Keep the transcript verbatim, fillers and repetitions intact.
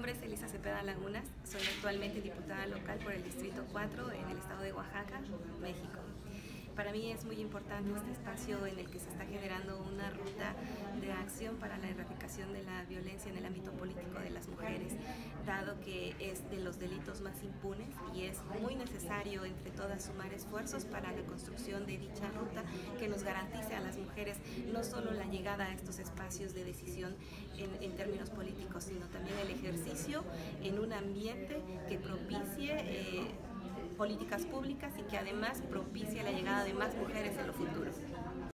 nombre es Elisa Cepeda Lagunas, soy actualmente diputada local por el Distrito cuatro en el estado de Oaxaca, México. Para mí es muy importante este espacio en el que se está generando una ruta de acción para la erradicación de la violencia en el ámbito político de las mujeres, dado que es de los delitos más impunes y es muy necesario entre todas sumar esfuerzos para la construcción de dicha ruta que nos garantice a las mujeres no solo la llegada a estos espacios de decisión en, en términos políticos, sino también el ejercicio en un ambiente que propicie eh, políticas públicas y que además propicie la llegada de más mujeres en lo futuro.